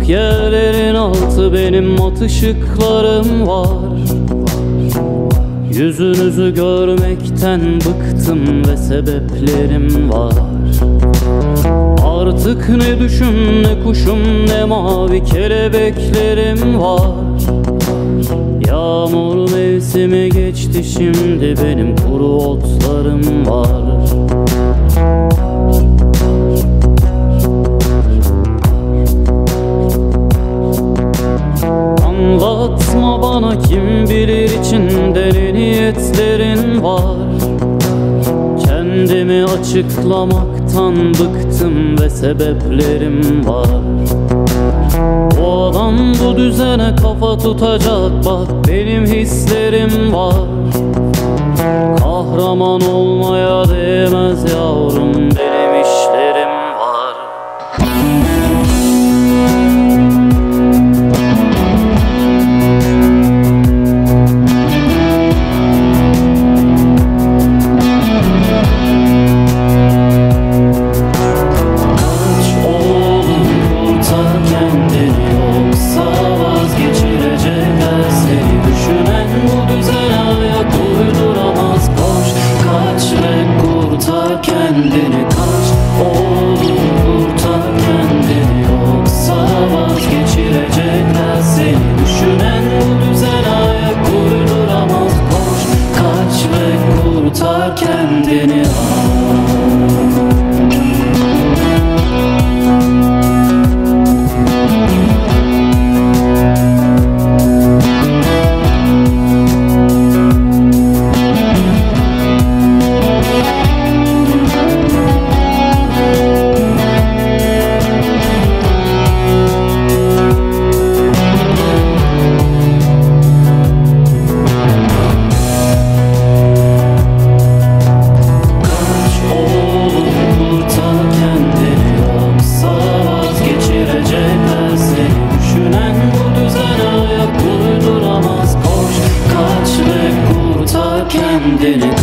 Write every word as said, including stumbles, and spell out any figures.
Karanlık yerlerin altı benim ot ışıklarım var. Yüzünüzü görmekten bıktım ve sebeplerim var. Artık ne düşüm ne kuşum ne mavi kelebeklerim var. Yağmur mevsimi geçti, şimdi benim kuru otlarım var. Anlatma bana, kim bilir içinde ne niyetlerin var. Kendimi açıklamaktan bıktım ve sebeplerim var. Bu adam bu düzene kafa tutacak, bak benim hislerim var. Kahraman olmaya değmez yavrum, benim işlerim var. Kendini kaç oğlum, kurtar kendini, yoksa vazgeçirecekler seni. Düşünen bu düzen ayak uyduramaz. Koş, kaç ve kurtar kendini. Kendini